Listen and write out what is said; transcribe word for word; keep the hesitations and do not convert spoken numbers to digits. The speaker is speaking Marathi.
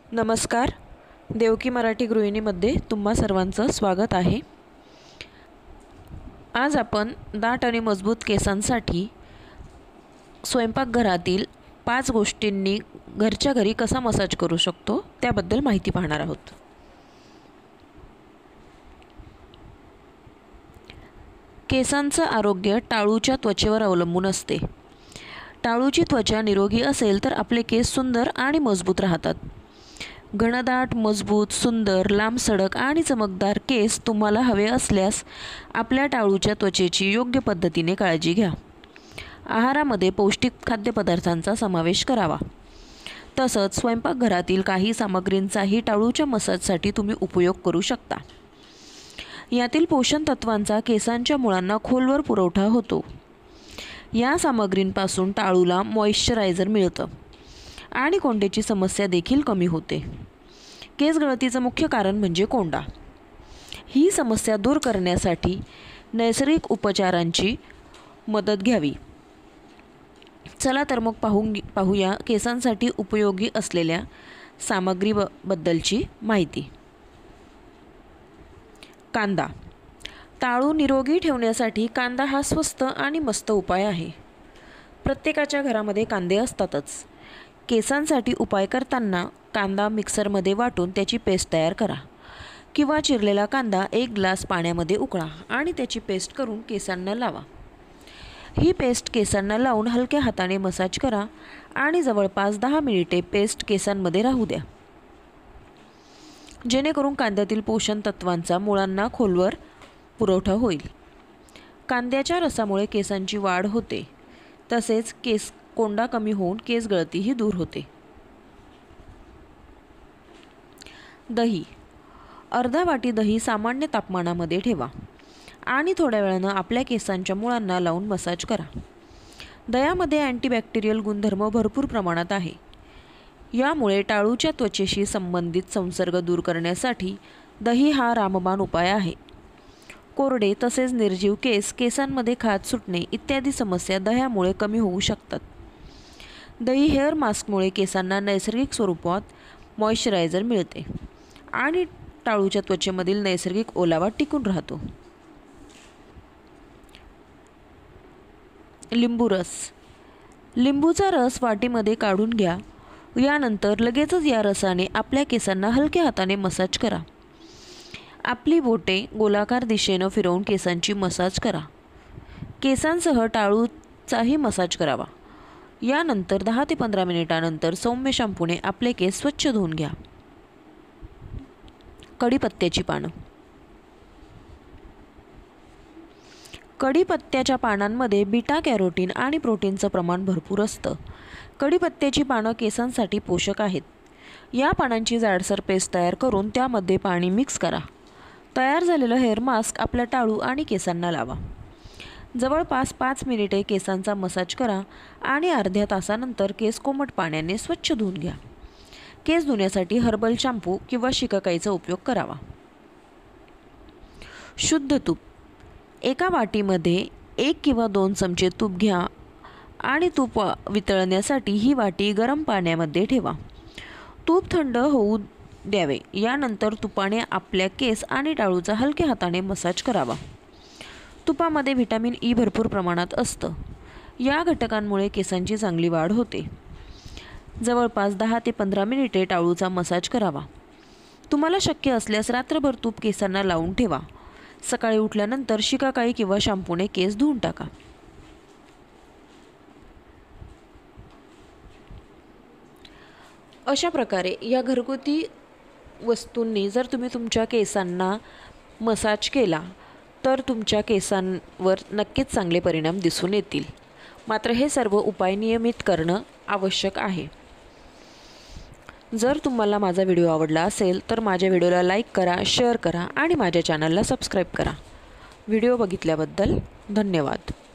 नमस्कार. देवकी मराठी गृहिणीमध्ये तुम्हा सर्वांचं स्वागत आहे. आज आपण दाट आणि मजबूत केसांसाठी स्वयंपाकघरातील पाच गोष्टींनी घरच्या घरी कसा मसाज करू शकतो त्याबद्दल माहिती पाहणार आहोत. केसांचं आरोग्य टाळूच्या त्वचेवर अवलंबून असते. टाळूची त्वचा निरोगी असेल तर आपले केस सुंदर आणि मजबूत राहतात. घनदाट, मजबूत, सुंदर, लांबसडक आणि चमकदार केस तुम्हाला हवे असल्यास आपल्या टाळूच्या त्वचेची योग्य पद्धतीने काळजी घ्या. आहारामध्ये पौष्टिक खाद्यपदार्थांचा समावेश करावा. तसंच स्वयंपाकघरातील काही सामग्रींचाही टाळूच्या मसाजसाठी तुम्ही उपयोग करू शकता. यातील पोषण तत्वांचा केसांच्या मुळांना खोलवर पुरवठा होतो. या सामग्रींपासून टाळूला मॉइश्चरायझर मिळतं आणि कोंड्याची समस्या देखील कमी होते. केस गळतीचं मुख्य कारण म्हणजे कोंडा. ही समस्या दूर करण्यासाठी नैसर्गिक उपचारांची मदत घ्यावी. चला तर मग पाहू पाहूया केसांसाठी उपयोगी असलेल्या सामग्रीबद्दलची माहिती. कांदा. टाळू निरोगी ठेवण्यासाठी कांदा हा स्वस्त आणि मस्त उपाय आहे. प्रत्येकाच्या घरामध्ये कांदे असतातच. केसांसाठी उपाय करताना कांदा मिक्सरमध्ये वाटून त्याची पेस्ट तयार करा किंवा चिरलेला कांदा एक ग्लास पाण्यामध्ये उकळा आणि त्याची पेस्ट करून केसांना लावा. ही पेस्ट केसांना लावून हलक्या हाताने मसाज करा आणि जवळपास दहा मिनिटे पेस्ट केसांमध्ये राहू द्या, जेणेकरून कांद्यातील पोषण तत्वांचा मुळांना खोलवर पुरवठा होईल. कांद्याच्या रसामुळे केसांची वाढ होते, तसेच केस कोंडा कमी होऊन केस गळतीही दूर होते. दही. अर्धा वाटी दही सामान्य तापमानामध्ये ठेवा आणि थोड्या वेळानं आपल्या केसांच्या मुळांना लावून मसाज करा. दह्यामध्ये अँटीबॅक्टेरियल गुणधर्म भरपूर प्रमाणात आहे. यामुळे टाळूच्या त्वचेशी संबंधित संसर्ग दूर करण्यासाठी दही हा रामबाण उपाय आहे. कोरडे तसेच निर्जीव केस, केसांमध्ये खाज सुटणे इत्यादी समस्या दह्यामुळे कमी होऊ शकतात. दही हेअर मास्कमुळे केसांना नैसर्गिक स्वरूपात मॉइश्चरायझर मिळते आणि टाळूच्या त्वचेमधील नैसर्गिक ओलावा टिकून राहतो. लिंबू रस. लिंबूचा रस वाटीमध्ये काढून घ्या. यानंतर लगेचच या रसाने आपल्या केसांना हलक्या हाताने मसाज करा. आपली बोटे गोलाकार दिशेनं फिरवून केसांची मसाज करा. केसांसह टाळूचाही मसाज करावा. यानंतर दहा ते पंधरा मिनिटानंतर सौम्य शॅम्पूने आपले केस स्वच्छ धुवून घ्या. कढीपत्त्याची पानं. कढीपत्त्याच्या पानांमध्ये बीटा कॅरोटीन आणि प्रोटीनचं प्रमाण भरपूर असतं. कढीपत्त्याची पानं केसांसाठी पोषक आहेत. या पानांची जाडसर पेस्ट तयार करून त्यामध्ये पाणी मिक्स करा. तयार झालेलं हेअर मास्क आपल्या टाळू आणि केसांना लावा. जवळपास पाच मिनिटे केसांचा मसाज करा आणि अर्ध्या तासानंतर केस कोमट पाण्याने स्वच्छ धुवून घ्या. केस धुण्यासाठी हर्बल शॅम्पू किंवा शिकाकाईचा उपयोग करावा. शुद्ध तूप. एका वाटीमध्ये एक किंवा दोन चमचे तूप घ्या आणि तूप वितळण्यासाठी ही वाटी गरम पाण्यामध्ये ठेवा. तूप थंड होऊ द्यावे. यानंतर तुपाने आपल्या केस आणि टाळूचा हलक्या हाताने मसाज करावा. तुपामध्ये व्हिटॅमिन ई भरपूर प्रमाणात असतं. या घटकांमुळे केसांची चांगली वाढ होते. जवळपास दहा ते पंधरा मिनिटे टाळूचा मसाज करावा. तुम्हाला शक्य असल्यास रात्रभर तूप केसांना लावून ठेवा. सकाळी उठल्यानंतर शिकाकाई किंवा शॅम्पूने केस धुवून टाका. अशा प्रकारे या घरगुती वस्तूंनी जर तुम्ही तुमच्या केसांना मसाज केला तर तुमच्या केसांवर नक्कीच चांगले परिणाम दिसून येतील. मात्र हे सर्व उपाय नियमित करणं आवश्यक आहे. जर तुम्हाला माझा व्हिडिओ आवडला असेल तर माझ्या व्हिडिओला लाईक करा, शेअर करा आणि माझ्या चॅनलला सबस्क्राईब करा. व्हिडिओ बघितल्याबद्दल धन्यवाद.